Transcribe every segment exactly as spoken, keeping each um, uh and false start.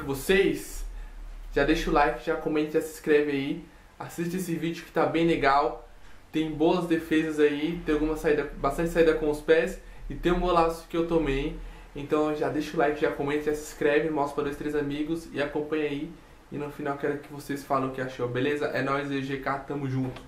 vocês, já deixa o like, já comenta, já se inscreve aí. Assiste esse vídeo que tá bem legal. Tem boas defesas aí, tem alguma saída, bastante saída com os pés e tem um golaço que eu tomei. Então já deixa o like, já comenta, já se inscreve, mostra para dois, três amigos e acompanha aí. E no final quero que vocês falem o que achou, beleza? É nóis, E G K, tamo junto.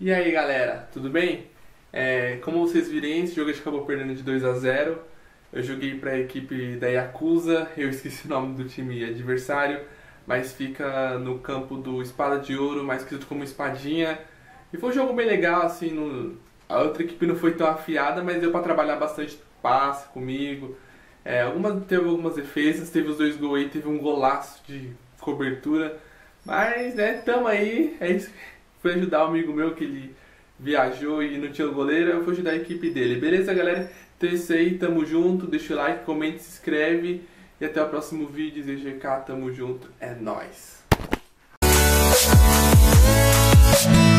E aí galera, tudo bem? É, como vocês viram, esse jogo a gente acabou perdendo de dois a zero. Eu joguei para a equipe da Yakuza, eu esqueci o nome do time adversário, mas fica no campo do Espada de Ouro, mais conhecido como Espadinha. E foi um jogo bem legal, assim, no... a outra equipe não foi tão afiada, mas deu para trabalhar bastante passe comigo. É, algumas, teve algumas defesas, teve os dois gols aí, teve um golaço de cobertura. Mas, né, tamo aí, é isso. Fui ajudar um amigo meu que ele viajou e não tinha goleiro, eu fui ajudar a equipe dele. Beleza, galera? Então é isso aí, tamo junto, deixa o like, comente, se inscreve e até o próximo vídeo. Z G K, tamo junto, é nóis!